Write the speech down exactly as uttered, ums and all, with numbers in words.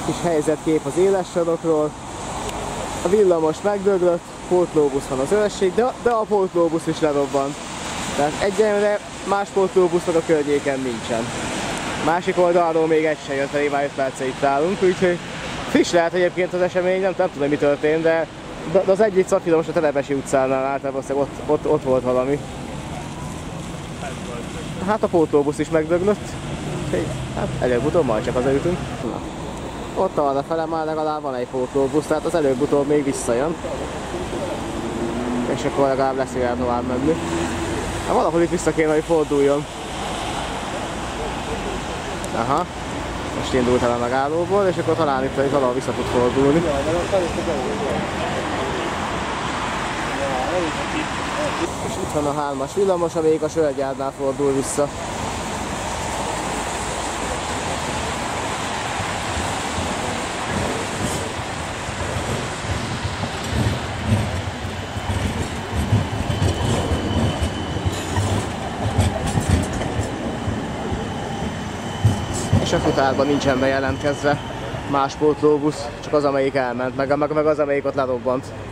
Kis helyzetkép az éles sorokról. A villamos megdöglött, pótlóbusz van az őrség, de, de a pótlóbusz is lerobbant. Tehát egyenre más pótlóbuszok a környéken nincsen. Másik oldalról még egy se jött, pedig már öt perce itt állunk, úgyhogy friss lehet egyébként az esemény, nem, nem tudom mi történt, de, de az egyik szakvillamos a Telepesi utcánál általában ott, ott, ott volt valami. Hát a pótlóbusz is megdöglött, úgyhogy hát előbb-utóbb majd csak hazajutunk. Ott arra fele már legalább van egy pótlóbusz, tehát az előbb-utóbb még visszajön. És akkor legalább lesz olyan tovább menni. Hát valahol itt vissza kéne, hogy forduljon. Aha. Most indult el a megállóból, és akkor talán itt hogy valahol vissza tud fordulni. És itt van a hármas villamos, amelyik a Sörgyárnál fordul vissza. És a futárban nincsen bejelentkezve más pótlóbusz, csak az, amelyik elment, meg, meg, meg az, amelyik ott lerobbant.